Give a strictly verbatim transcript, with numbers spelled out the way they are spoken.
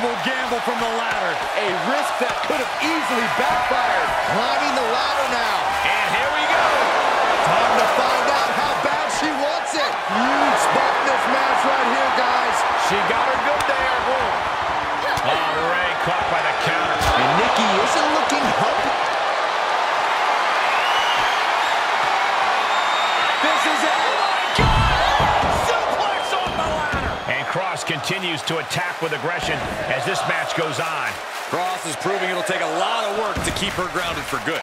unbelievable gamble from the ladder. A risk that could have easily backfired. Climbing the ladder now. And here we go. Time to find out how bad she wants it. Huge spot in this match right here, guys. She got her good there. Whoa. Oh, Ray caught by the counter. And Nikki isn't looking healthy. This is it. Oh, my God. Suplex on the ladder. And Cross continues to attack with aggression as this match goes on. Cross is proving it'll take a lot of work to keep her grounded for good.